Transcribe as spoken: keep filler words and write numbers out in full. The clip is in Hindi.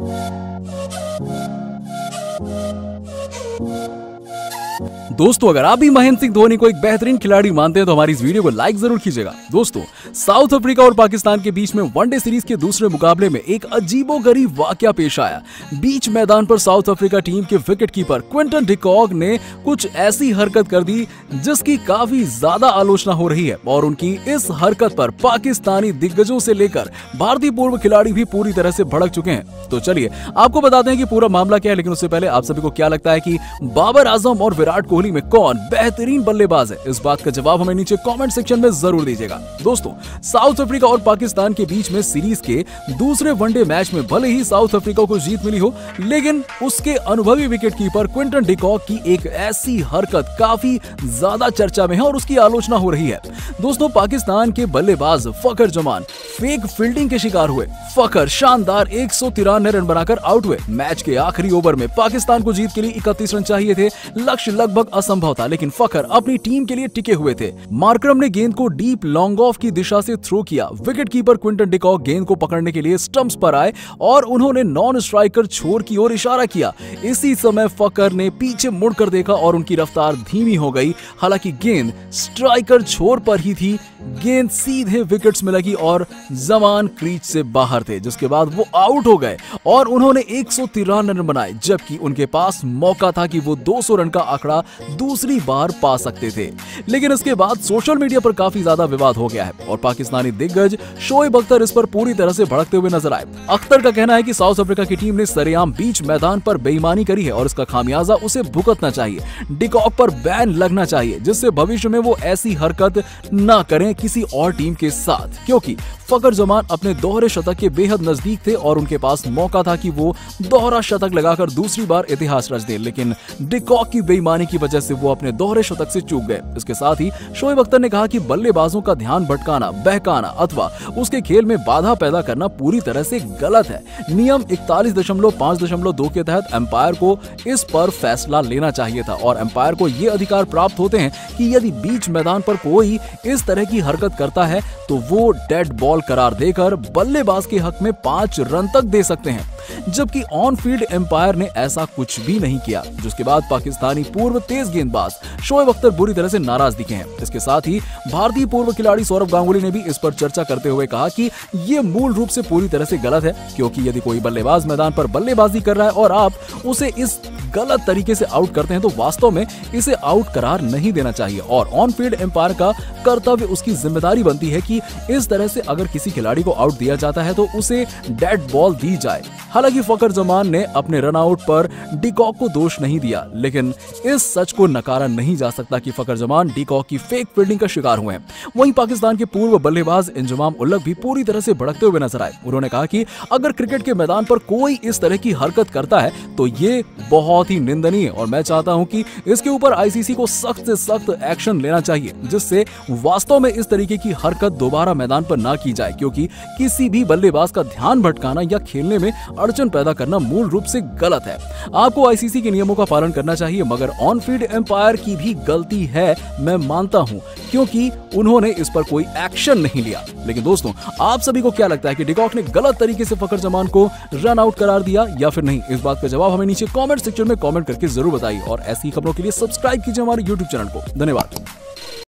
दोस्तों, अगर आप भी महेंद्र सिंह धोनी को एक बेहतरीन खिलाड़ी मानते हैं तो हमारी इस वीडियो को लाइक जरूर कीजिएगा। दोस्तों, साउथ अफ्रीका और पाकिस्तान के बीच में वनडे सीरीज के दूसरे मुकाबले में एक अजीबोगरीब वाकया पेश आया। बीच मैदान पर साउथ अफ्रीका टीम के विकेटकीपर क्विंटन डी कॉक ने कुछ ऐसी हरकत कर दी जिसकी काफी ज्यादा आलोचना हो रही है और उनकी इस हरकत पर पाकिस्तानी दिग्गजों से लेकर भारतीय पूर्व खिलाड़ी भी पूरी तरह से भड़क चुके हैं। तो चलिए आपको बताते हैं कि पूरा मामला क्या है, लेकिन उससे पहले आप सभी को क्या लगता है कि बाबर आजम और विराट कोहली में कौन बेहतरीन बल्लेबाज है? इस बात का जवाब हमें नीचे कमेंट सेक्शन में जरूर दीजिएगा। दोस्तों, साउथ अफ्रीका और पाकिस्तान के बीच में सीरीज के दूसरे वनडे मैच में भले ही साउथ अफ्रीका को जीत मिली हो, लेकिन उसके अनुभवी विकेटकीपर क्विंटन डी कॉक की एक ऐसी हरकत काफी ज्यादा चर्चा में है और उसकी आलोचना हो रही है। दोस्तों, पाकिस्तान के बल्लेबाज फखर जमान फेक फील्डिंग के शिकार हुए। फखर शानदार एक सौ तिरानवे रन बनाकर आउट हुए। मैच के आखिरी ओवर में पाकिस्तान को जीत के लिए इकतीस रन चाहिए थे। लक्ष्य लगभग असंभव था, लेकिन फखर अपनी टीम के लिए टिके हुए थे। मार्करम ने गेंद को डीप लॉन्ग ऑफ की दिशा से थ्रो किया। विकेटकीपर क्विंटन डी कॉक गेंद को पकड़ने के लिए स्टंप्स पर आए और उन्होंने नॉन स्ट्राइकर छोर की ओर इशारा किया। इसी समय फखर ने पीछे मुड़कर देखा और उनकी रफ्तार धीमी हो गई। हालांकि गेंद स्ट्राइकर छोर पर ही थी। गेंद सीधे विकेट्स में लगी और जमान क्रीज से बाहर थे, जिसके बाद वो आउट हो गए और उन्होंने एक सौ तिरानवे रन बनाए, जबकि उनके पास मौका था कि वो दो सौ रन का आंकड़ा दूसरी बार पा सकते थे। लेकिन इसके बाद सोशल मीडिया पर काफी ज्यादा विवाद हो गया है और पाकिस्तानी दिग्गज शोएब अख्तर इस पर पूरी तरह से भड़कते हुए नजर आए। अख्तर का कहना है कि साउथ अफ्रीका की टीम ने सरेआम बीच मैदान पर बेईमानी करी है और इसका खामियाजा उसे भुगतना चाहिए। डी कॉक पर बैन लगना चाहिए, जिससे भविष्य में वो ऐसी हरकत न करें किसी और टीम के साथ, क्योंकि फखर जमान अपने दोहरे शतक के बेहद नजदीक थे और उनके पास मौका था कि वो दोहरा शतक लगाकर दूसरी बार इतिहास रच दें, लेकिन डी कॉक की बेईमानी की वजह से वो अपने दोहरे शतक से चूक गए। इसके साथ ही शोएब अख्तर ने कहा कि बल्लेबाजों का ध्यान भटकाना, बहकाना अथवा उसके खेल में बाधा पैदा करना पूरी तरह से गलत है। नियम इकतालीस दशमलव पाँच दशमलव दो के तहत एम्पायर को इस पर फैसला लेना चाहिए था और एम्पायर को ये अधिकार प्राप्त होते हैं कि यदि बीच मैदान पर कोई इस तरह की हरकत करता है तो वो डेड बॉल करार देकर बल्लेबाज के हक में पांच रन तक दे सकते हैं, जबकि ऑन फील्ड एम्पायर ने ऐसा कुछ भी नहीं किया, जिसके बाद पाकिस्तानी पूर्व तेज गेंदबाज शोएब अख्तर बुरी तरह से नाराज दिखे हैं। इसके साथ ही भारतीय पूर्व खिलाड़ी सौरव गांगुली ने भी इस पर चर्चा करते हुए कहा कि ये मूल रूप से पूरी तरह से गलत है, क्योंकि यदि कोई बल्लेबाज मैदान पर बल्लेबाजी कर रहा है और आप उसे इस गलत तरीके से आउट करते हैं तो वास्तव में इसे आउट करार नहीं देना चाहिए और ऑन फील्ड एम्पायर का कर्तव्य, उसकी जिम्मेदारी बनती है कि इस तरह से अगर किसी खिलाड़ी को आउट दिया जाता है तो उसे डेड बॉल दी जाए। हालांकि फखर जमान ने अपने रन आउट पर डी कॉक को दोष नहीं दिया, लेकिन इस सच को नकारा नहीं जा सकता कि फखर जमान डी कॉक की फेक फील्डिंग का शिकार हुए हैं। वहीं पाकिस्तान के पूर्व बल्लेबाज इंजमाम उल-हक भी पूरी तरह से भड़कते हुए नजर आए। उन्होंने कहा कि अगर क्रिकेट के मैदान पर कोई इस तरह की हरकत करता है तो ये बहुत ही निंदनीय और मैं चाहता हूं कि इसके ऊपर आईसीसी को सख्त से सख्त एक्शन लेना चाहिए, जिससे वास्तव में इस तरीके की हरकत दोबारा मैदान पर ना की जाए, क्योंकि किसी भी बल्लेबाज का ध्यान भटकाना या खेलने में अड़चन पैदा करना मूल रूप से गलत है। आपको आईसीसी के नियमों का पालन करना चाहिए, मगर ऑन फील्ड एम्पायर की भी गलती है, मैं मानता हूं, क्योंकि उन्होंने इस पर कोई एक्शन नहीं लिया। लेकिन दोस्तों, आप सभी को क्या लगता है कि डी कॉक ने गलत तरीके से फखर जमान को रन आउट करार दिया या फिर नहीं? इस बात का जवाब हमें नीचे कमेंट सेक्शन में कमेंट करके जरूर बताइए और ऐसी खबरों के लिए सब्सक्राइब कीजिए हमारे यूट्यूब चैनल को। धन्यवाद।